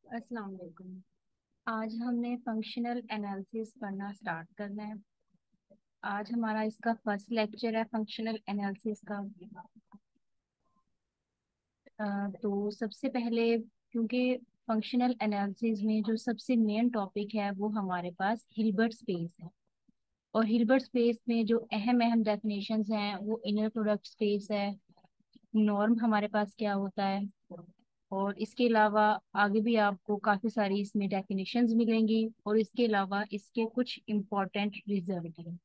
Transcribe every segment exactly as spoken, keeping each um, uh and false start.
अस्सलाम वालेकुम। आज हमने फंक्शनल एनालिसिस पढ़ना स्टार्ट करना है। आज हमारा इसका फर्स्ट लेक्चर है फंक्शनल एनालिसिस का। अ, तो सबसे पहले, क्योंकि फंक्शनल एनालिसिस में जो सबसे मेन टॉपिक है वो हमारे पास हिल्बर्ट स्पेस है। और हिल्बर्ट स्पेस में जो अहम अहम डेफिनेशंस हैं वो इनर प्रोडक्ट स्पेस है, नॉर्म हमारे पास क्या होता है, और इसके अलावा आगे भी आपको काफी सारी इसमें डेफिनेशंस मिलेंगी, और इसके अलावा इसके कुछ इम्पोर्टेंट रिजल्ट हैं।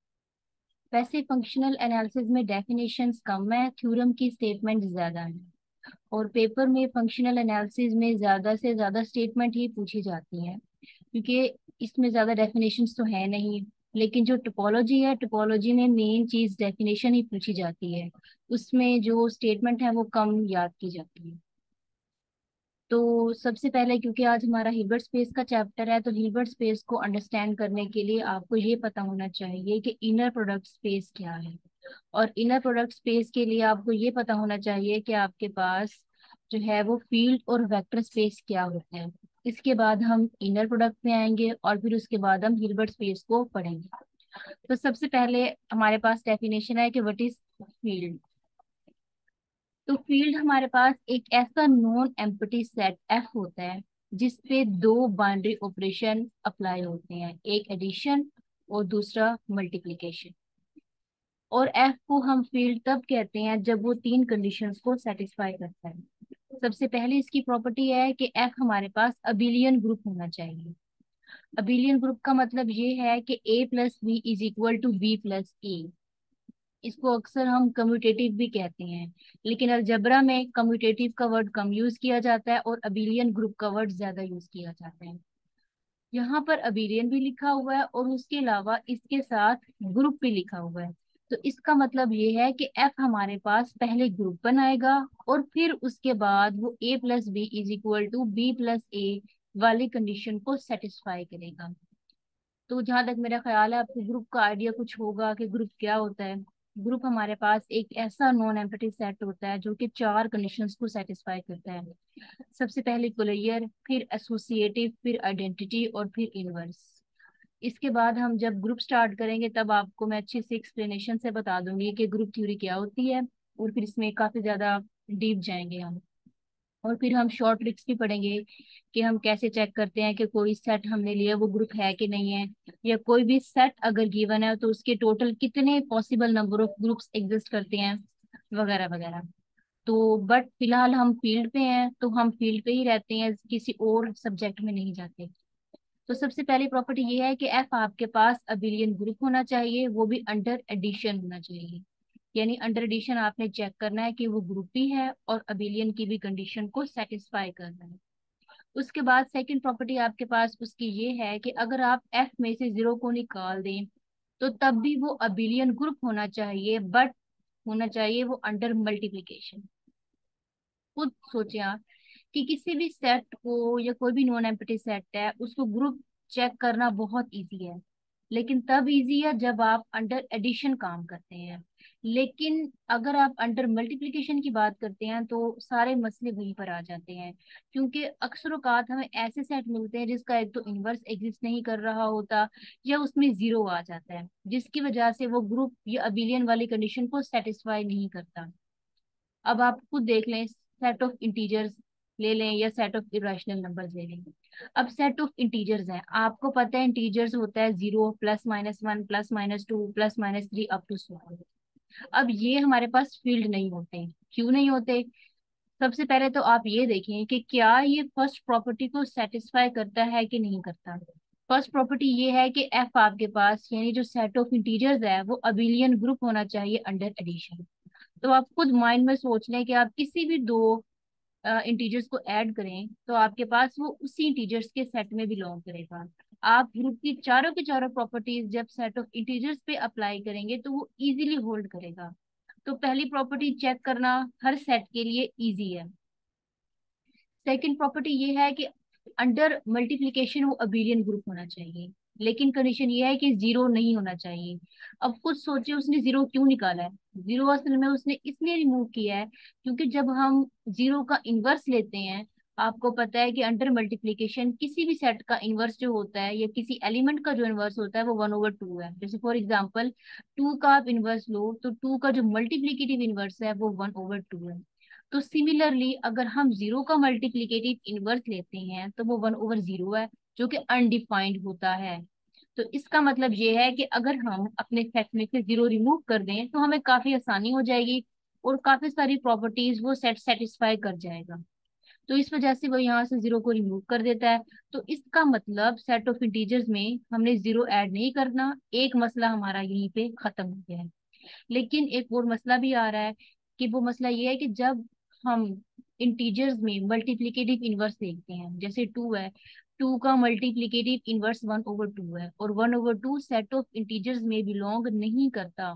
वैसे फंक्शनल एनालिसिस में डेफिनेशंस कम है, थ्योरम की स्टेटमेंट ज्यादा है। और पेपर में फंक्शनल एनालिसिस में ज्यादा से ज्यादा स्टेटमेंट ही पूछी जाती हैं, क्योंकि इसमें ज्यादा डेफिनेशंस तो है नहीं। लेकिन जो टोपोलॉजी है, टोपोलॉजी में मेन चीज डेफिनेशन ही पूछी जाती है, उसमें जो स्टेटमेंट है वो कम याद की जाती है। तो सबसे पहले, क्योंकि आज हमारा हिल्बर्ट स्पेस का चैप्टर है, तो हिल्बर्ट स्पेस को अंडरस्टैंड करने के लिए आपको ये पता होना चाहिए कि इनर प्रोडक्ट स्पेस क्या है। और इनर प्रोडक्ट स्पेस के लिए आपको ये पता होना चाहिए कि आपके पास जो है वो फील्ड और वेक्टर स्पेस क्या होते हैं। इसके बाद हम इनर प्रोडक्ट में आएंगे और फिर उसके बाद हम हिल्बर्ट स्पेस को पढ़ेंगे। तो सबसे पहले हमारे पास डेफिनेशन है कि व्हाट इज फील्ड। तो फील्ड हमारे पास एक ऐसा नॉन एम्प्टी सेट एफ होता है जिसपे दो बाउंड्री ऑपरेशन अप्लाई होते हैं, एक एडिशन और दूसरा मल्टीप्लिकेशन। और एफ को हम फील्ड तब कहते हैं जब वो तीन कंडीशंस को सेटिस्फाई करता है। सबसे पहले इसकी प्रॉपर्टी है कि एफ हमारे पास अबिलियन ग्रुप होना चाहिए। अबिलियन ग्रुप का मतलब ये है कि A plus B is equal to B plus A. इसको अक्सर हम कम्यूटेटिव भी कहते हैं, लेकिन अलजबरा में कम्यूटेटिव का वर्ड कम यूज किया जाता है और अबिलियन ग्रुप का वर्ड ज्यादा यूज किया जाता है। यहाँ पर अबिलियन भी लिखा हुआ है और उसके अलावा इसके साथ ग्रुप भी लिखा हुआ है। तो इसका मतलब ये है कि एफ हमारे पास पहले ग्रुप बनाएगा और फिर उसके बाद वो A plus B is equal to B plus A वाली कंडीशन को सेटिस्फाई करेगा। तो जहां तक मेरा ख्याल है आपको ग्रुप का आइडिया कुछ होगा कि ग्रुप क्या होता है। ग्रुप हमारे पास एक ऐसा नॉन एम्प्टी सेट होता है जो कि चार कंडीशंस को सेटिस्फाई करता है। सबसे पहले कोलेयर, फिर एसोसिएटिव, फिर आइडेंटिटी और फिर इनवर्स। इसके बाद हम जब ग्रुप स्टार्ट करेंगे तब आपको मैं अच्छी सी एक्सप्लेनेशन से बता दूंगी कि ग्रुप थ्योरी क्या होती है, और फिर इसमें काफी ज्यादा डीप जाएंगे हम। और फिर हम शॉर्ट ट्रिक्स भी पढ़ेंगे कि हम कैसे चेक करते हैं कि कोई सेट हमने लिया वो ग्रुप है कि नहीं है, या कोई भी सेट अगर गिवन है तो उसके टोटल कितने possible number of groups exist करते हैं, वगैरह वगैरह। तो बट फिलहाल हम फील्ड पे हैं तो हम फील्ड पे ही रहते हैं, किसी और सब्जेक्ट में नहीं जाते। तो सबसे पहली प्रॉपर्टी ये है कि एफ आपके पास अबिलियन ग्रुप होना चाहिए, वो भी अंडर एडिशन होना चाहिए। यानी अंडर एडिशन आपने चेक करना है कि वो ग्रुप भी है और अबिलियन की भी कंडीशन को सेटिस्फाई करना है। उसके बाद सेकंड प्रॉपर्टी आपके पास उसकी ये है कि अगर आप एफ में से जीरो को निकाल दें तो तब भी वो अबिलियन ग्रुप होना चाहिए, बट होना चाहिए वो अंडर मल्टीप्लिकेशन। खुद सोचें आप कि किसी भी सेट को या कोई भी नॉन एम्प्टी सेट है उसको ग्रुप चेक करना बहुत इजी है, लेकिन तब इजी है जब आप अंडर एडिशन काम करते हैं। लेकिन अगर आप अंडर मल्टीप्लिकेशन की बात करते हैं तो सारे मसले वहीं पर आ जाते हैं, क्योंकि अक्सर औकात हमें ऐसे सेट मिलते हैं जिसका एक तो इनवर्स एग्जिस्ट नहीं कर रहा होता, या उसमें जीरो आ जाता है, जिसकी वजह से वो ग्रुप या अबिलियन वाली कंडीशन को सेटिस्फाई नहीं करता। अब आप खुद देख लें, सेट ऑफ इंटीजर्स ले लें या सेट ऑफ इरेशनल नंबर्स ले लें। अब सेट ऑफ इंटीजर्स हैं, आपको पता है इंटीजर्स होता है zero plus minus one plus minus two plus minus three up to so. अब ये हमारे पास फील्ड नहीं होते। क्यों नहीं होते? सबसे पहले तो आप ये देखें कि क्या ये फर्स्ट प्रॉपर्टी को सेटिस्फाई करता है कि नहीं करता। फर्स्ट प्रॉपर्टी ये है कि एफ आपके पास यानी जो सेट ऑफ इंटीजर्स है वो अबिलियन ग्रुप होना चाहिए अंडर एडिशन। तो आप खुद माइंड में सोच लें कि आप किसी भी दो इंटीजर्स को ऐड करें तो आपके पास वो उसी इंटीजर्स के सेट में बिलोंग करेगा। आप ग्रुप की चारों की चारों प्रॉपर्टीज जब सेट ऑफ इंटीजर्स पे अप्लाई करेंगे तो वो इजीली होल्ड करेगा। तो पहली प्रॉपर्टी चेक करना हर सेट के लिए इजी है। सेकंड प्रॉपर्टी ये है कि अंडर मल्टीप्लिकेशन वो अबिलियन ग्रुप होना चाहिए, लेकिन कंडीशन ये है कि जीरो नहीं होना चाहिए। अब खुद सोचिए उसने जीरो क्यों निकाला है। जीरो असल में उसने इसलिए रिमूव किया है क्योंकि जब हम जीरो का इन्वर्स लेते हैं आपको पता है कि अंडर मल्टीप्लीकेशन किसी भी सेट का इनवर्स जो होता है या किसी एलिमेंट का जो इनवर्स होता है वो वन ओवर टू है। जैसे फॉर एग्जांपल टू का आप इनवर्स लो तो टू का जो मल्टीप्लीकेटिव इनवर्स है वो वन ओवर टू है। तो सिमिलरली अगर हम जीरो का मल्टीप्लीकेटिव इनवर्स लेते हैं तो वो वन ओवर जीरो है, जो कि अनडिफाइंड होता है। तो इसका मतलब ये है कि अगर हम अपने सेट में से जीरो रिमूव कर दें तो हमें काफी आसानी हो जाएगी और काफी सारी प्रॉपर्टीज वो सेट सेटिस्फाई कर जाएगा। तो इस वजह से वो यहाँ से जीरो को रिमूव कर देता है। तो इसका मतलब सेट ऑफ इंटीजर्स में हमने जीरो ऐड नहीं करना, एक मसला हमारा यहीं पे खत्म हो गया है। लेकिन एक और मसला भी आ रहा है कि वो मसला ये है कि जब हम इंटीजर्स में मल्टीप्लिकेटिव इनवर्स देखते हैं, जैसे टू है, टू का multiplicative inverse one over two है और one over two set of integers में बिलोंग नहीं करता।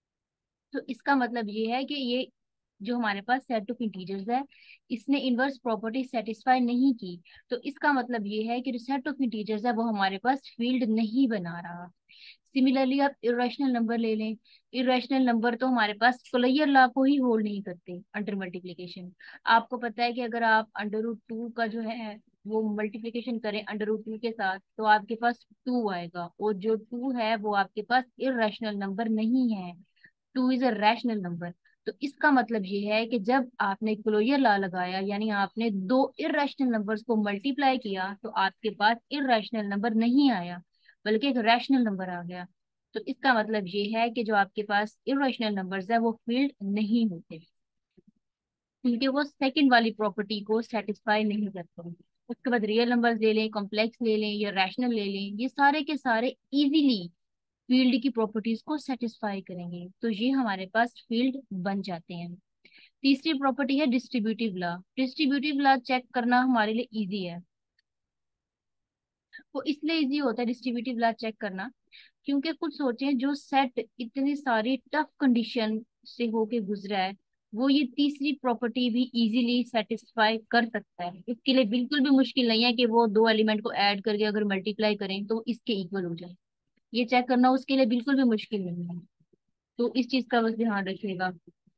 तो इसका मतलब ये है कि ये जो हमारे पास सेट ऑफ इंटीजर्स है इसने इनवर्स प्रॉपर्टी सेटिस्फाई नहीं की। तो इसका मतलब ये है कि जो सेट ऑफ इंटीजर्स है वो हमारे पास फील्ड नहीं बना रहा। सिमिलरली आप इरेशनल नंबर ले लें, इरेशनल नंबर तो हमारे पास क्लोजर लॉ को ही होल्ड नहीं करते अंडर मल्टीप्लिकेशन। आपको पता है कि अगर आप अंडर रूट टू का जो है वो मल्टीप्लिकेशन करें अंडर रूट टू के साथ तो आपके पास टू आएगा, और जो टू है वो आपके पास इरेशनल नंबर नहीं है, two is a rational number. तो इसका मतलब ये है कि जब आपने क्लोजर लॉ लगाया यानी आपने दो इरेशनल नंबर्स को मल्टीप्लाई किया तो आपके पास इरेशनल नंबर नहीं आया बल्कि एक रैशनल नंबर आ गया। तो इसका मतलब ये है कि जो आपके पास इरेशनल नंबर्स है वो फील्ड नहीं होते क्योंकि वो सेकंड वाली प्रॉपर्टी को सेटिस्फाई नहीं करते। उसके बाद रियल नंबर्स ले लें, कॉम्प्लेक्स ले लें या रैशनल ले लें, ये सारे के सारे इजीली फील्ड की प्रॉपर्टीज को सेटिस्फाई करेंगे, तो ये हमारे पास फील्ड बन जाते हैं। तीसरी प्रॉपर्टी है distributive law. Distributive law check करना हमारे लिए इजी है। वो इसलिए इजी होता है डिस्ट्रीब्यूटिव लॉ चेक करना क्योंकि कुछ सोचें, जो सेट इतनी सारी टफ कंडीशन से होके गुजरा है वो ये तीसरी प्रॉपर्टी भी इजीली सेटिस्फाई कर सकता है। इसके लिए बिल्कुल भी मुश्किल नहीं है कि वो दो एलिमेंट को ऐड करके अगर मल्टीप्लाई करें तो इसके इक्वल हो जाए। ये चेक करना उसके लिए बिल्कुल भी मुश्किल नहीं है। तो इस चीज का बस ध्यान रखिएगा।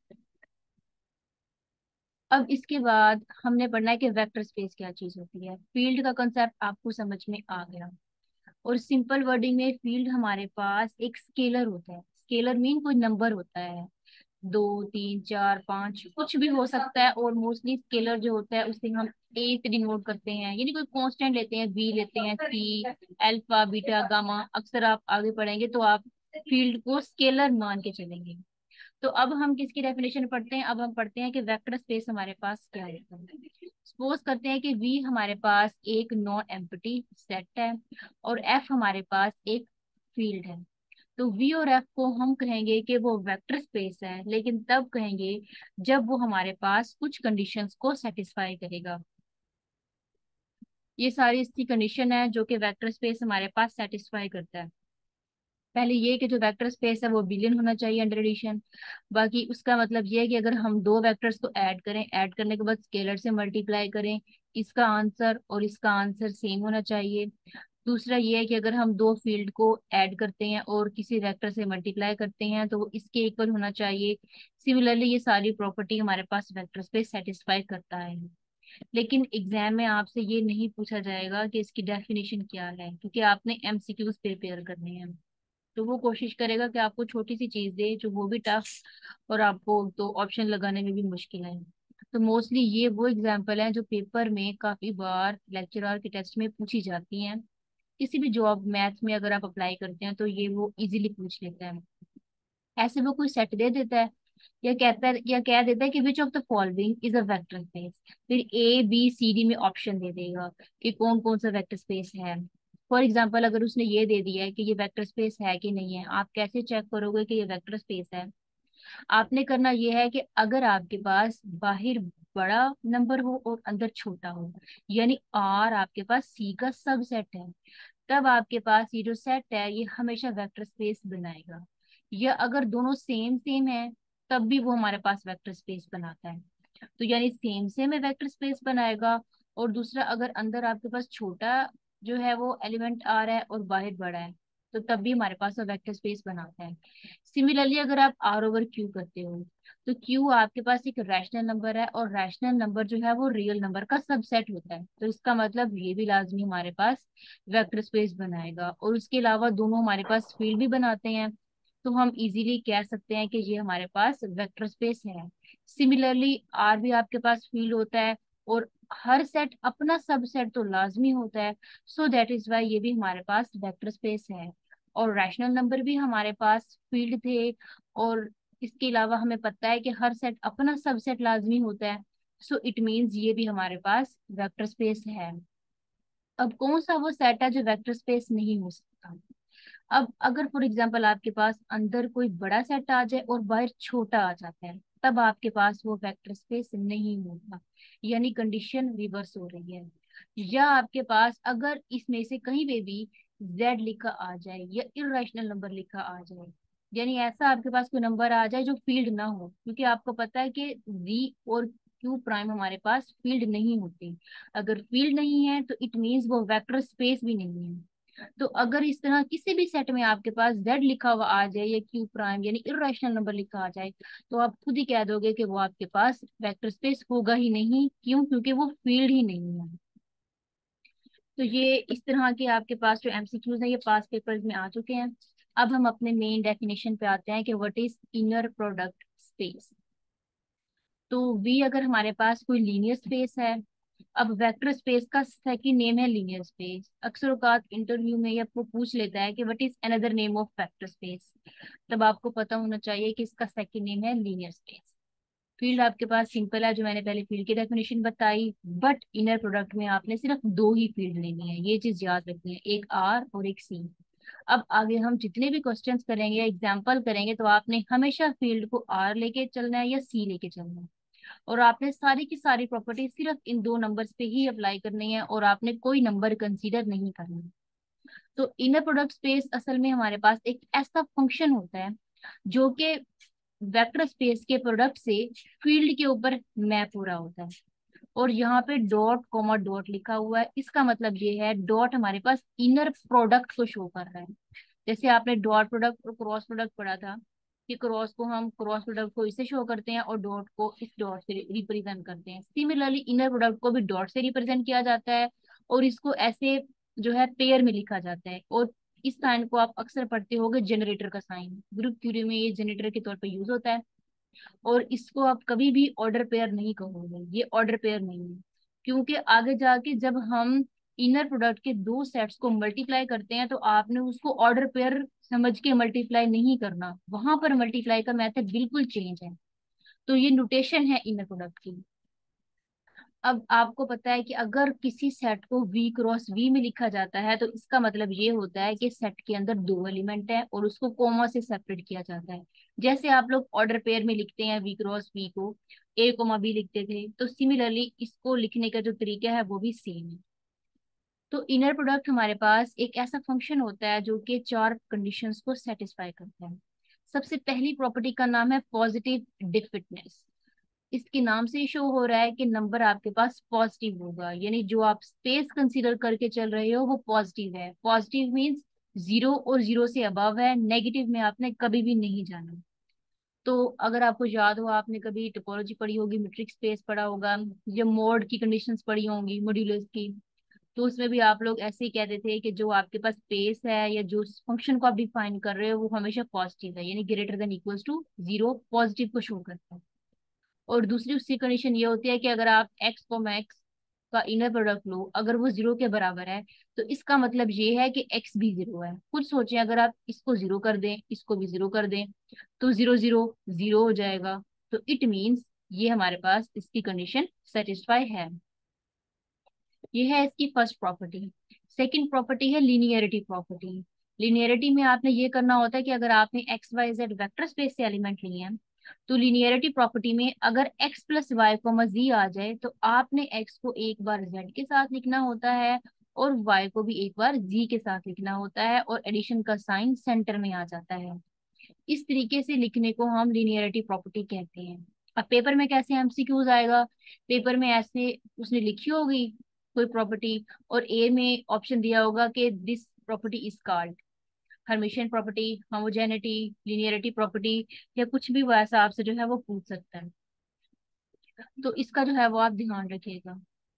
अब इसके बाद हमने पढ़ना है कि वेक्टर स्पेस क्या चीज होती है। फील्ड का कंसेप्ट आपको समझ में आ गया। और सिंपल वर्डिंग में फील्ड हमारे पास एक स्केलर होता है। स्केलर मीन कोई नंबर होता है, दो तीन चार पांच कुछ भी हो सकता है, और मोस्टली स्केलर जो होता है उसे हम ए से डिनोट करते हैं, यानी कोई कांस्टेंट लेते हैं, बी लेते हैं, सी, अल्फा, बीटा, गामा। अक्सर आप आगे पढ़ेंगे तो आप फील्ड को स्केलर मान के चलेंगे। तो अब हम किसकी डेफिनेशन पढ़ते हैं, अब हम पढ़ते हैं कि वेक्टर स्पेस हमारे पास क्या है। सपोज करते हैं कि वी हमारे पास एक नॉन एम्प्टी सेट है और एफ हमारे पास एक फील्ड है। तो वी और एफ को हम कहेंगे कि वो वेक्टर स्पेस है, लेकिन तब कहेंगे जब वो हमारे पास कुछ कंडीशंस को सेटिस्फाई करेगा। ये सारी इसकी कंडीशन है जो कि वेक्टर स्पेस हमारे पास सेटिस्फाई करता है। पहले ये कि जो वेक्टर स्पेस है वो बिलियन होना चाहिए अंडर एडिशन। बाकी उसका मतलब ये है कि अगर हम दो वेक्टर्स को ऐड करें, ऐड करने के बाद स्केलर से मल्टीप्लाई करें, इसका आंसर और इसका आंसर सेम होना चाहिए। दूसरा ये है कि अगर हम दो फील्ड को ऐड करते हैं और किसी वेक्टर से मल्टीप्लाई करते हैं तो वो इसके इक्वल होना चाहिए। सिमिलरली ये सारी प्रॉपर्टी हमारे पास वेक्टर स्पेस सेटिस्फाई करता है। लेकिन एग्जाम में आपसे ये नहीं पूछा जाएगा कि इसकी डेफिनेशन क्या है, क्योंकि आपने एमसीक्यूज प्रिपेयर करने हैं। तो वो कोशिश करेगा कि आपको छोटी सी चीज दे जो वो भी टफ और आपको तो ऑप्शन लगाने में भी मुश्किल है। तो मोस्टली ये वो एग्जाम्पल हैं जो पेपर में काफी बार लेक्चरर के टेस्ट में पूछी जाती हैं। किसी भी जॉब मैथ में अगर आप अप्लाई करते हैं तो ये वो इजीली पूछ लेता है। ऐसे वो कोई सेट दे देता है या कहता है या कह देता है कि which of the following is a vector space, फिर ए बी सी डी में ऑप्शन दे देगा कि कौन कौन सा वेक्टर स्पेस है। फॉर एग्जाम्पल अगर उसने ये दे दिया है कि ये वेक्टर स्पेस है कि नहीं है, आप कैसे चेक करोगे कि ये वेक्टर स्पेस है। आपने करना ये है कि अगर आपके पास बाहर बड़ा नंबर हो और अंदर छोटा हो, यानी आर आपके पास सी का सबसेट है, तब आपके पास ये जो सेट है ये हमेशा वेक्टर स्पेस बनाएगा। या अगर दोनों सेम सेम है तब भी वो हमारे पास वेक्टर स्पेस बनाता है। तो यानी सेम सेम है वेक्टर स्पेस बनाएगा। और दूसरा, अगर अंदर आपके पास छोटा जो है वो एलिमेंट आ रहा है और बाहर बड़ा है, तो तब भी हमारे पास वो वेक्टर स्पेस बनाता है। सिमिलरली अगर आप आर ओवर क्यू करते हो, तो क्यू आपके पास एक रैशनल नंबर है, और रैशनल नंबर जो है वो रियल नंबर का सबसेट होता है, तो इसका मतलब ये भी लाजमी हमारे पास वेक्टर स्पेस बनाएगा। और उसके अलावा दोनों हमारे पास फील्ड भी बनाते हैं, तो हम इजीली कह सकते हैं कि ये हमारे पास वेक्टर स्पेस है। सिमिलरली आर भी आपके पास फील्ड होता है, और हर सेट अपना सबसेट तो लाजमी होता है, सो दैट इज वाई ये भी हमारे पास वेक्टर स्पेस है। और रैशनल नंबर भी हमारे पास फील्ड थे, और इसके अलावा हमें पता है कि हर सेट अपना सबसेट लाजमी होता है, सो इट मीन्स ये भी हमारे पास वेक्टर स्पेस है। अब कौन सा वो सेट है जो वेक्टर स्पेस नहीं हो सकता? अब अगर फॉर एग्जांपल आपके पास अंदर कोई बड़ा सेट आ जाए और बाहर छोटा आ जाता है, तब आपके पास वो वेक्टर स्पेस नहीं होगा, यानी कंडीशन रिवर्स हो रही है। या आपके पास अगर इसमें से कहीं पे भी z लिखा आ जाए या इरेशनल नंबर लिखा आ जाए, यानी ऐसा आपके पास कोई नंबर आ जाए जो फील्ड ना हो, क्योंकि आपको पता है कि z और q प्राइम हमारे पास फील्ड नहीं होते। अगर फील्ड नहीं है तो इट मीन्स वो वेक्टर स्पेस भी नहीं है। तो अगर इस तरह किसी भी सेट में आपके पास z लिखा हुआ आ जाए या q प्राइम यानी इरेशनल नंबर लिखा आ जाए, तो आप खुद ही कह दोगे कि वो आपके पास वेक्टर स्पेस होगा ही नहीं। क्यों? क्योंकि वो फील्ड ही नहीं है। तो ये इस तरह के आपके पास जो एमसीक्यूज हैं ये पास पेपर्स में आ चुके हैं। अब हम अपने मेन डेफिनेशन पे आते हैं कि what is inner product space. तो वी अगर हमारे पास कोई लीनियर स्पेस है, अब वेक्टर स्पेस का सेकंड नेम है लीनियर स्पेस। अक्सर औकात इंटरव्यू में ये आपको पूछ लेता है कि what is another name of vector space, तब आपको पता होना चाहिए कि इसका सेकंड नेम है लीनियर स्पेस। फील्ड आपके पास सिंपल है, जो मैंने पहले फील्ड की डेफिनेशन बताई, बट इनर प्रोडक्ट में आपने सिर्फ दो ही फील्ड लेनी है, ये चीज याद रखनी है, एक आर और एक सी। अब आगे हम जितने भी क्वेश्चंस करेंगे, एग्जाम्पल करेंगे, तो आपने हमेशा फील्ड को आर लेके चलना है या सी लेके चलना है, और आपने सारी की सारी प्रॉपर्टी सिर्फ इन दो नंबर्स पे ही अप्लाई करनी है, और आपने कोई नंबर कंसीडर नहीं करना है। तो इनर प्रोडक्ट स्पेस असल में हमारे पास एक ऐसा फंक्शन होता है जो कि वेक्टर स्पेस के प्रोडक्ट से फील्ड के ऊपर मैप हो रहा होता है। और यहाँ पे डॉट कॉमा डॉट लिखा हुआ है, इसका मतलब ये है डॉट हमारे पास इनर प्रोडक्ट को शो कर रहा है। जैसे आपने डॉट प्रोडक्ट और क्रॉस प्रोडक्ट पढ़ा था, कि क्रॉस को हम क्रॉस प्रोडक्ट को इससे शो करते हैं और डॉट को इस डॉट से रिप्रेजेंट करते हैं। सिमिलरली इनर प्रोडक्ट को भी डॉट से रिप्रेजेंट किया जाता है, और इसको ऐसे जो है पेयर में लिखा जाता है। और इस साइन को आप अक्सर पढ़ते होंगे जनरेटर का साइन, ग्रुप थ्योरी में ये जनरेटर के तौर पर यूज होता है। और इसको आप कभी भी ऑर्डर पेयर नहीं कहोगे, ये ऑर्डर पेयर नहीं है, क्योंकि आगे जाके जब हम इनर प्रोडक्ट के दो सेट्स को मल्टीप्लाई करते हैं, तो आपने उसको ऑर्डर पेयर समझ के मल्टीप्लाई नहीं करना, वहां पर मल्टीप्लाई का मेथड बिल्कुल चेंज है। तो ये नोटेशन है इनर प्रोडक्ट की। अब आपको पता है कि अगर किसी सेट को v क्रॉस v में लिखा जाता है, तो इसका मतलब ये होता है कि सेट के अंदर दो एलिमेंट है और उसको कोमा से सेपरेट किया जाता है। जैसे आप लोग ऑर्डर पेयर में लिखते हैं v क्रॉस v को a कोमा b लिखते थे, तो सिमिलरली इसको लिखने का जो तरीका है वो भी सेम है। तो इनर प्रोडक्ट हमारे पास एक ऐसा फंक्शन होता है जो कि चार कंडीशंस को सेटिस्फाई करता है। सबसे पहली प्रॉपर्टी का नाम है पॉजिटिव डिफिटनेस। इसके नाम से ही शो हो रहा है कि नंबर आपके पास पॉजिटिव होगा, यानी जो आप स्पेस कंसीडर करके चल रहे हो वो पॉजिटिव है। पॉजिटिव मीन्स जीरो और जीरो से अबव है, नेगेटिव में आपने कभी भी नहीं जाना। तो अगर आपको याद हो, आपने कभी टोपोलॉजी पढ़ी होगी, मीट्रिक स्पेस पढ़ा होगा, या मोड की कंडीशंस पढ़ी होंगी मॉड्यूलस की, तो उसमें भी आप लोग ऐसे ही कहते थे कि जो आपके पास स्पेस है या जो फंक्शन को आप डिफाइन कर रहे हो वो हमेशा पॉजिटिव है, यानी greater than equals to zero, positive को शो करता है। और दूसरी उसकी कंडीशन ये होती है कि अगर आप एक्स को मैक्स का इनर प्रोडक्ट लो, अगर वो जीरो के बराबर है, तो इसका मतलब ये है कि एक्स भी जीरो है। खुद सोचें, अगर आप इसको जीरो कर दें, इसको भी जीरो कर दें, तो जीरो जीरो जीरो हो जाएगा। तो इट मीन्स ये हमारे पास इसकी कंडीशन सेटिस्फाई है। ये है इसकी फर्स्ट प्रॉपर्टी। सेकंड प्रॉपर्टी है लीनियरिटी प्रॉपर्टी। लीनियरिटी में आपने ये करना होता है कि अगर आपने X Y Z vector space से एलिमेंट लिए हैं, तो लीनियरिटी प्रॉपर्टी में अगर x plus Y comma Z आ जाए, तो आपने x को एक बार z के साथ लिखना होता है और y को भी एक बार g के साथ लिखना होता है, और एडिशन का साइन सेंटर में आ जाता है। इस तरीके से लिखने को हम लीनियरिटी प्रॉपर्टी कहते हैं। अब पेपर में कैसे एमसीक्यूज आएगा, पेपर में ऐसे उसने लिखी होगी कोई प्रॉपर्टी, और ए में ऑप्शन दिया होगा कि this property is called, Hermitian property, homogeneity, linearity property, या कुछ भी वो ऐसा आपसे जो है वो पूछ सकता है। तो इसका जो है वो आप ध्यान रखिएगा।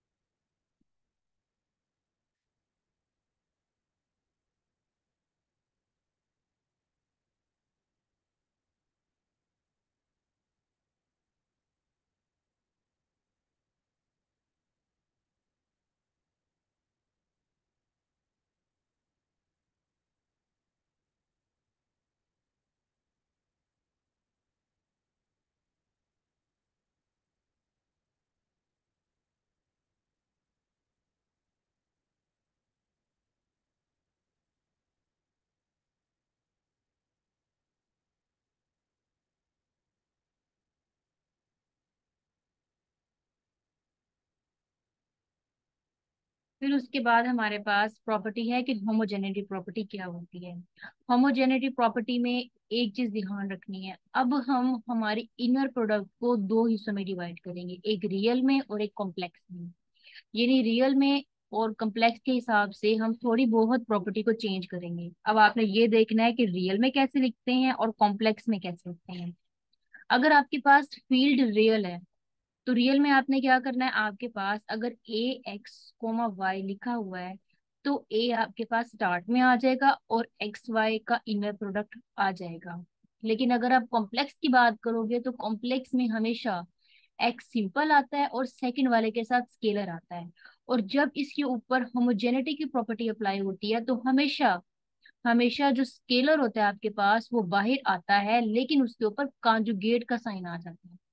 फिर उसके बाद हमारे पास प्रॉपर्टी है कि होमोजेनिटी प्रॉपर्टी क्या होती है। होमोजेनिटी प्रॉपर्टी में एक चीज ध्यान रखनी है, अब हम हमारे इनर प्रोडक्ट को दो हिस्सों में डिवाइड करेंगे, एक रियल में और एक कॉम्प्लेक्स में। यानी रियल में और कॉम्प्लेक्स के हिसाब से हम थोड़ी बहुत प्रॉपर्टी को चेंज करेंगे। अब आपने ये देखना है कि रियल में कैसे लिखते हैं और कॉम्प्लेक्स में कैसे लिखते हैं। अगर आपके पास फील्ड रियल है, तो रियल में आपने क्या करना है, आपके पास अगर ए एक्स कोमा वाई लिखा हुआ है, तो ए आपके पास स्टार्ट में आ जाएगा और एक्स वाई का इनर प्रोडक्ट आ जाएगा। लेकिन अगर आप कॉम्प्लेक्स की बात करोगे तो कॉम्प्लेक्स में हमेशा एक्स सिंपल आता है और सेकंड वाले के साथ स्केलर आता है। और जब इसके ऊपर होमोजेनिटी की प्रॉपर्टी अप्लाई होती है तो हमेशा हमेशा जो स्केलर होता है आपके पास वो बाहर आता है, लेकिन उसके ऊपर कॉन्जुगेट का साइन आ जाता है।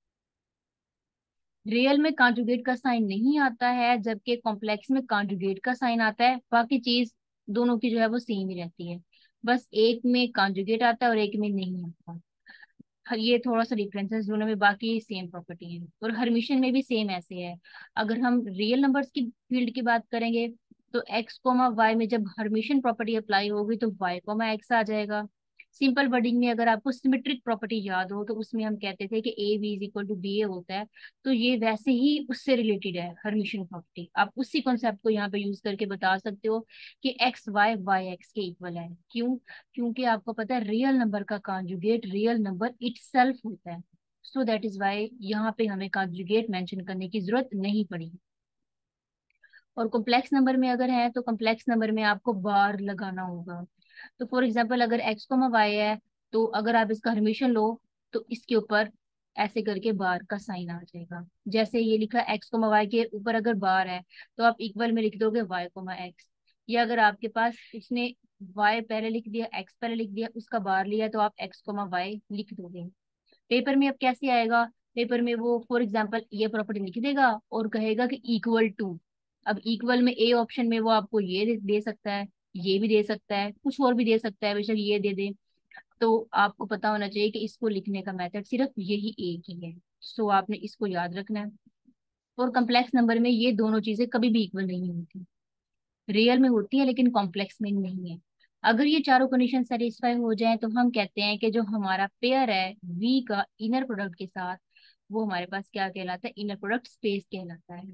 रियल में कॉन्जुगेट का साइन नहीं आता है, जबकि कॉम्प्लेक्स में कॉन्जुगेट का साइन आता है। बाकी चीज दोनों की जो है वो सेम ही रहती है, बस एक में कॉन्जुगेट आता है और एक में नहीं आता। हर ये थोड़ा सा डिफरेंस है दोनों में, बाकी सेम प्रॉपर्टी है। और हर्मिशियन में भी सेम ऐसे है। अगर हम रियल नंबर्स की फील्ड की बात करेंगे तो एक्स कोमा वाई में जब हर्मिशियन प्रॉपर्टी अप्लाई होगी तो वाई कोमा एक्स आ जाएगा। सिंपल वर्डिंग में अगर आपको सिमेट्रिक प्रॉपर्टी याद हो तो उसमें हम कहते थे कि A B is equal to B A होता है। तो ये वैसे ही उससे रिलेटेड है हर्मिशियन प्रॉपर्टी, आप उसी कॉन्सेप्ट को यहाँ पे यूज करके बता सकते हो कि एक्स वाई वाई एक्स के इक्वल है। क्यों? क्योंकि आपको पता है रियल नंबर का कॉन्जुगेट रियल नंबर इटसेल्फ होता है। सो दैट इज वाई यहाँ पे हमें कॉन्जुगेट मेंशन करने की जरूरत नहीं पड़ी। और कॉम्प्लेक्स नंबर में अगर है तो कॉम्प्लेक्स नंबर में आपको बार लगाना होगा। तो फॉर एग्जाम्पल अगर एक्स कोमा वाई है, तो अगर आप इसका हर्मिशन लो तो इसके ऊपर ऐसे करके बार का साइन आ जाएगा। जैसे ये लिखा एक्स कोमा वाई के ऊपर अगर बार है तो आप इक्वल में लिख दोगे वाई कोमा एक्स। या अगर आपके पास उसने वाई पहले लिख दिया एक्स पहले लिख दिया उसका बार लिया तो आप एक्स कोमा वाई लिख दोगे। पेपर में अब कैसे आएगा, पेपर में वो फॉर एग्जाम्पल ये प्रॉपर्टी लिख देगा और कहेगा कि इक्वल टू। अब इक्वल में ए ऑप्शन में वो आपको ये दे, दे सकता है, ये भी दे सकता है, कुछ और भी दे सकता है, बेशक ये दे दे। तो आपको पता होना चाहिए कि इसको लिखने का मेथड सिर्फ यही एक ही है। सो आपने इसको याद रखना है। और कॉम्प्लेक्स नंबर में ये दोनों चीजें कभी भी इक्वल नहीं होती, रियल में होती है लेकिन कॉम्प्लेक्स में नहीं है। अगर ये चारों कंडीशन सेटिस्फाई हो जाए तो हम कहते हैं कि जो हमारा पेयर है वी का इनर प्रोडक्ट के साथ, वो हमारे पास क्या कहलाता है, इनर प्रोडक्ट स्पेस कहलाता है।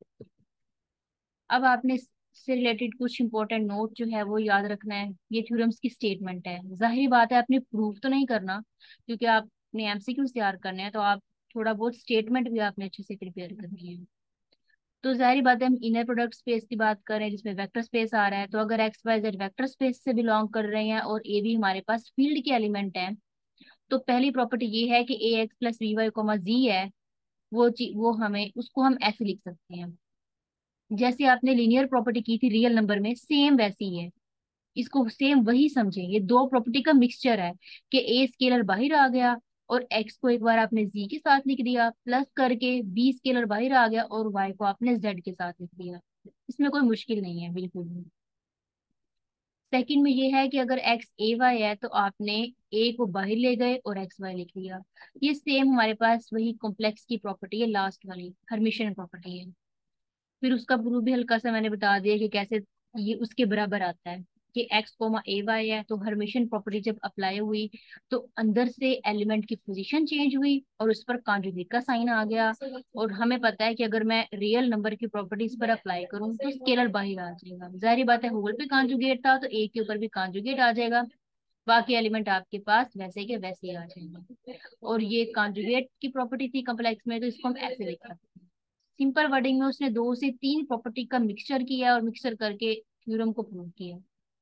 अब आपने इससे रिलेटेड कुछ इंपॉर्टेंट नोट जो है वो याद रखना है। ये थ्योरम्स की स्टेटमेंट है, जाहिर बात है आपने प्रूफ तो नहीं करना, क्योंकि आपने एमसीक्यू तैयार करने हैं, तो आप थोड़ा बहुत स्टेटमेंट भी आपने अच्छे से प्रिपेयर करनी है। तो जाहिर बात है हम इनर प्रोडक्ट स्पेस की बात कर रहे हैं जिसमें वेक्टर स्पेस आ रहा है, तो अगर X Y Z vector space से बिलोंग कर रहे हैं और ए भी हमारे पास फील्ड के एलिमेंट है, तो पहली प्रॉपर्टी ये है कि A X plus V Y comma Z है, वो ची, वो हमें उसको हम ऐसे लिख सकते हैं। जैसे आपने लीनियर प्रॉपर्टी की थी रियल नंबर में, सेम वैसी ही है। इसको सेम वही समझे, ये दो प्रॉपर्टी का मिक्सचर है कि ए स्केलर बाहर आ गया और एक्स को एक बार आपने जी के साथ लिख दिया, प्लस करके बी स्केलर बाहर आ गया और वाई को आपने जेड के साथ लिख दिया। इसमें कोई मुश्किल नहीं है बिल्कुल भी। सेकंड में ये है कि अगर एक्स ए वाई है तो आपने ए को बाहर ले गए और एक्स वाई लिख लिया। ये सेम हमारे पास वही कॉम्प्लेक्स की प्रॉपर्टी है, लास्ट वाली हर्मिशियन प्रॉपर्टी है। फिर उसका प्रूफ भी हल्का सा मैंने बता दिया कि कैसे ये उसके बराबर आता है कि एक्स कोमा ए वाई है, तो हर्मिशियन प्रॉपर्टी जब अप्लाई हुई तो अंदर से एलिमेंट की पोजीशन चेंज हुई और उस पर कॉन्जुगेट का साइन आ गया। और हमें पता है कि अगर मैं रियल नंबर की प्रॉपर्टीज पर अप्लाई करूं तो स्केलर बाहर आ जाएगा। जाहिर बात है होल पे कॉन्जुगेट था तो ए के ऊपर भी कॉन्जुगेट आ जाएगा। बाकी एलिमेंट आपके पास वैसे के वैसे ही आ जाएंगे। और ये कॉन्जुगेट की प्रॉपर्टी थी कॉम्प्लेक्स में, तो इसको हम ऐसे लिख सकते हैं। सिंपल वर्डिंग में उसने दो से तीन प्रॉपर्टी का मिक्सचर किया और मिक्सचर करके थ्योरम को प्रूव किया।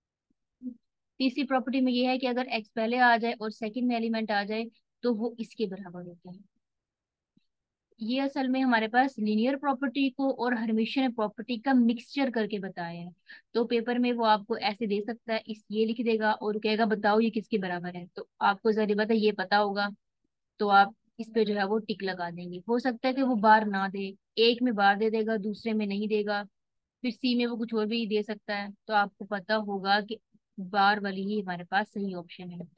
तीसरी प्रॉपर्टी में ये है कि अगर एक्स पहले आ जाए और सेकंड में एलिमेंट आ जाए तो वो इसके बराबर होता है। ये असल में हमारे पास लीनियर प्रॉपर्टी को और हर्मिशियन प्रॉपर्टी का मिक्सचर करके बताया है। तो पेपर में वो आपको ऐसे दे सकता है, इस ये लिख देगा और कहेगा बताओ ये किसके बराबर है, तो आपको जरूर बात है ये पता होगा, तो आप इस पे जो है वो टिक लगा देंगे। हो सकता है कि वो बार ना दे, एक में बार दे देगा दूसरे में नहीं देगा, फिर सी में वो कुछ और भी दे सकता है, तो आपको पता होगा कि बार वाली ही हमारे पास सही ऑप्शन है।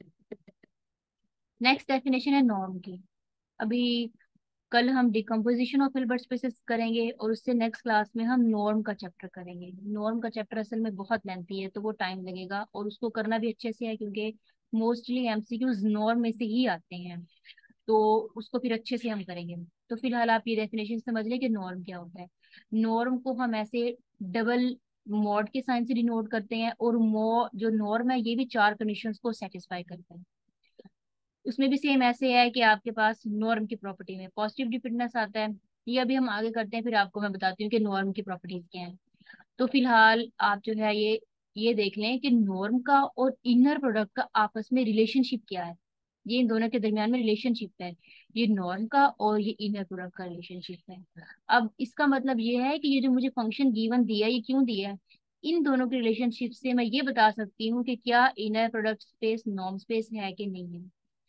नेक्स्ट डेफिनेशन है नॉर्म की। अभी कल हम डिकम्पोजिशन ऑफ हिल्बर्ट स्पेसेस करेंगे और उससे नेक्स्ट क्लास में हम नॉर्म का चैप्टर करेंगे। नॉर्म का चैप्टर असल में बहुत लेंथी है तो वो टाइम लगेगा और उसको करना भी अच्छे से है, क्योंकि मोस्टली एमसीक्यूज नॉर्म में से ही आते हैं, तो उसको फिर अच्छे से हम करेंगे। तो फिलहाल आप ये डेफिनेशन समझ लें कि नॉर्म क्या होता है। नॉर्म को हम ऐसे डबल मॉड के साइन से डिनोट करते हैं, और मो जो नॉर्म है ये भी चार कंडीशंस को सेटिस्फाई करता है। उसमें भी सेम ऐसे है कि आपके पास नॉर्म की प्रॉपर्टी में पॉजिटिव डिपेंडेंस आता है। ये अभी हम आगे करते हैं, फिर आपको मैं बताती हूँ कि नॉर्म की प्रॉपर्टीज क्या है। तो फिलहाल आप जो है ये ये देख लें कि नॉर्म का और इनर प्रोडक्ट का आपस में रिलेशनशिप क्या है। ये इन दोनों के दरमियान में रिलेशनशिप है, ये नॉर्म का और ये इनर प्रोडक्ट का रिलेशनशिप है। अब इसका मतलब ये है कि ये जो मुझे फंक्शन गिवन दिया है ये क्यों दिया है, इन दोनों के रिलेशनशिप से मैं ये बता सकती हूँ कि क्या inner product space norm space है कि नहीं है।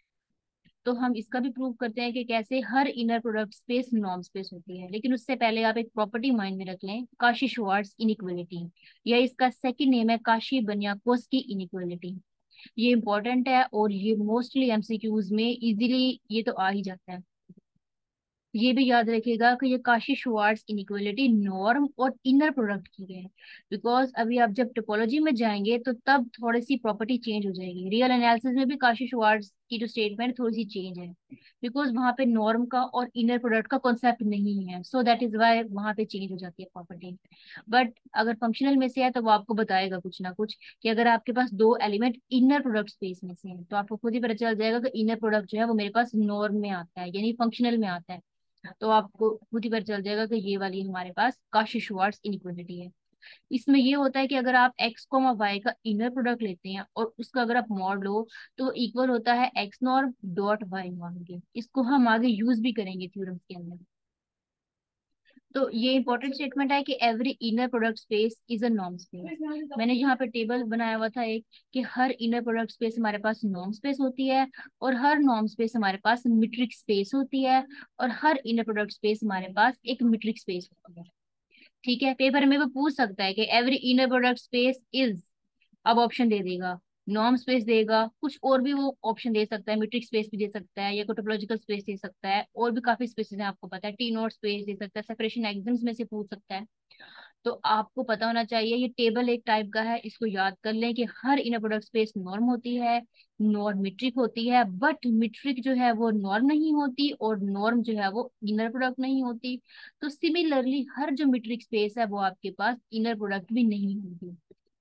तो हम इसका भी प्रूव करते हैं कि कैसे हर inner product space norm space होती है। लेकिन उससे पहले आप एक प्रॉपर्टी माइंड में रख लें, काशी श्वार्ट्ज इनइक्वालिटी, या इसका सेकंड नेम है काशी बनियाकोस्की इनइक्वालिटी। ये इंपॉर्टेंट है और ये मोस्टली एमसीक्यूज में इजीली ये तो आ ही जाता है। ये भी याद रखिएगा कि ये काशी श्वार्ट्ज इनइक्वालिटी नॉर्म और इनर प्रोडक्ट की है। बिकॉज अभी आप जब टोपोलॉजी में जाएंगे तो तब थोड़ी सी प्रॉपर्टी चेंज हो जाएगी। रियल एनालिसिस में भी काशी श्वार्ट्ज की जो स्टेटमेंट थोड़ी सी चेंज है, बिकॉज वहां पे नॉर्म का और इनर प्रोडक्ट का कॉन्सेप्ट नहीं है, सो दैट इज वाई वहां पे चेंज हो जाती है प्रॉपर्टी। बट अगर फंक्शनल में से है तो वो आपको बताएगा कुछ ना कुछ कि अगर आपके पास दो एलिमेंट इनर प्रोडक्ट स्पेस में से हैं तो आपको खुद ही पता चल जाएगा कि इनर प्रोडक्ट जो है वो मेरे पास नॉर्म में आता है यानी फंक्शनल में आता है। तो आपको खुद ही पता चल जाएगा कि ये वाली हमारे पास काशी श्वार्ट्ज इनइक्वालिटी है। इसमें ये होता है कि अगर आप एक्स कॉमा वाई का इनर प्रोडक्ट लेते हैं और उसका अगर आप मॉड लो तो इक्वल होता है X norm dot Y norm के। इसको हम आगे यूज भी करेंगे थ्योरम्स के अंदर। तो ये इंपॉर्टेंट स्टेटमेंट है कि every inner product space is a norm space. मैंने यहाँ पे टेबल बनाया हुआ था एक, कि हर इनर प्रोडक्ट स्पेस हमारे पास नॉर्म स्पेस होती है, और हर नॉर्म स्पेस हमारे पास मीट्रिक स्पेस होती है, और हर इनर प्रोडक्ट स्पेस हमारे पास एक मीट्रिक स्पेस होती है। ठीक है, पेपर में वो पूछ सकता है कि every inner product space is, अब ऑप्शन दे देगा, नॉर्म स्पेस देगा, कुछ और भी वो ऑप्शन दे सकता है, मीट्रिक स्पेस भी दे सकता है या टोपोलॉजिकल स्पेस दे सकता है, और भी काफी स्पेसेस हैं आपको पता है, टी नॉट स्पेस दे सकता है, सेपरेशन एग्जिम्स में से पूछ सकता है। तो आपको पता होना चाहिए ये टेबल एक टाइप का है, इसको याद कर लें कि हर इनर प्रोडक्ट स्पेस नॉर्म होती है, नॉर्म मीट्रिक होती है, बट मीट्रिक जो है वो नॉर्म नहीं होती और नॉर्म जो है वो इनर प्रोडक्ट नहीं होती। तो सिमिलरली हर जो मीट्रिक स्पेस है वो आपके पास इनर प्रोडक्ट भी नहीं होगी।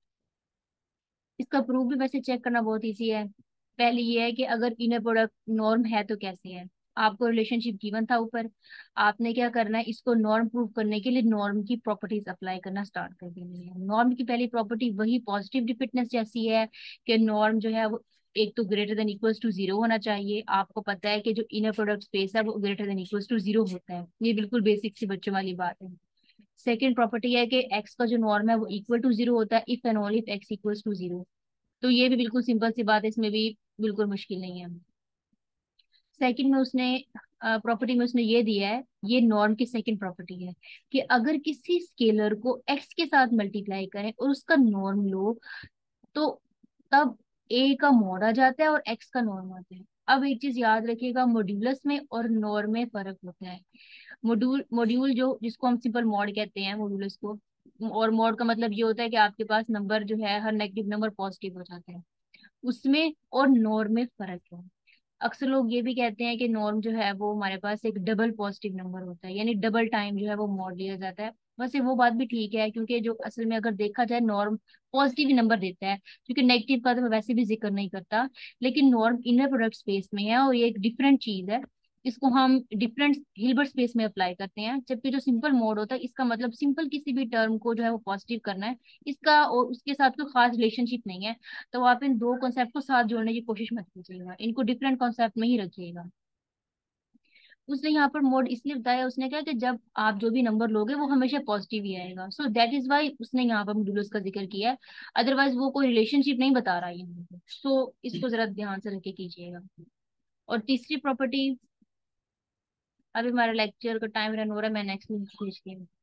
इसका प्रूफ भी वैसे चेक करना बहुत इजी है। पहले ये है कि अगर इनर प्रोडक्ट नॉर्म है तो कैसे है। आपको रिलेशनशिप गिवन था ऊपर, आपने क्या करना है, इसको नॉर्म प्रूव करने के लिए नॉर्म की प्रॉपर्टीज अप्लाई करना स्टार्ट कर देनी है। नॉर्म की पहली प्रॉपर्टी वही पॉजिटिव डिफिटनेस जैसी है कि नॉर्म जो है वो एक तो greater than equals to zero होना चाहिए। आपको पता है कि जो इनर प्रोडक्ट स्पेस है वो greater than equals to zero होता है, ये बिल्कुल बेसिक सी बच्चों वाली बात है। सेकेंड प्रॉपर्टी है कि एक्स का जो नॉर्म है वो इक्वल टू जीरो होता है if and only if X equals to zero. तो ये भी बिल्कुल सिंपल सी बात है, इसमें भी बिल्कुल मुश्किल नहीं है। सेकंड में उसने प्रॉपर्टी में उसने ये दिया है, ये नॉर्म की सेकंड प्रॉपर्टी है, कि अगर किसी स्केलर को एक्स के साथ मल्टीप्लाई करें और उसका नॉर्म लो तो तब ए का मॉड आ जाता है और एक्स का नॉर्म आता है। अब एक चीज याद रखिएगा, मॉड्यूलस में और नॉर्म में फर्क होता है। मॉड्यूल मॉड्यूल जो जिसको हम सिंपल मॉड कहते हैं मॉड्यूलस को, और मॉड का मतलब ये होता है कि आपके पास नंबर जो है हर नेगेटिव नंबर पॉजिटिव हो जाता है, उसमें और नॉर्म में फर्क है। अक्सर लोग ये भी कहते हैं कि नॉर्म जो है वो हमारे पास एक डबल पॉजिटिव नंबर होता है, यानी डबल टाइम जो है वो मॉड लिया जाता है। वैसे वो बात भी ठीक है, क्योंकि जो असल में अगर देखा जाए नॉर्म पॉजिटिव ही नंबर देता है, क्योंकि नेगेटिव का तो मैं वैसे भी जिक्र नहीं करता। लेकिन नॉर्म इनर प्रोडक्ट स्पेस में है और ये एक डिफरेंट चीज है। इसको हम डिफरेंट हिल्बर्ट स्पेस में अप्लाई करते हैं, जबकि जो सिंपल मोड होता है इसका मतलब सिंपल किसी भी टर्म को जो है वो पॉजिटिव करना है। इसका और उसके साथ कोई खास रिलेशनशिप नहीं है। तो आप इन दो कॉन्सेप्ट को साथ जोड़ने की कोशिश मत कीजिएगा, इनको डिफरेंट कॉन्सेप्ट में ही रखिएगा। उसने यहाँ पर मोड इसलिए बताया, उसने कहा कि जब आप जो भी नंबर लोगे वो हमेशा पॉजिटिव ही आएगा, सो दैट इज वाई उसने यहाँ पर मॉड्यूलस का जिक्र किया है। अदरवाइज वो कोई रिलेशनशिप नहीं बता रहा है यहाँ पे, सो इसको जरा ध्यान से रख के कीजिएगा। और तीसरी प्रॉपर्टी, अभी हमारा लेक्चर का टाइम रन हो रहा है, मैं नेक्स्ट भेजती हूँ।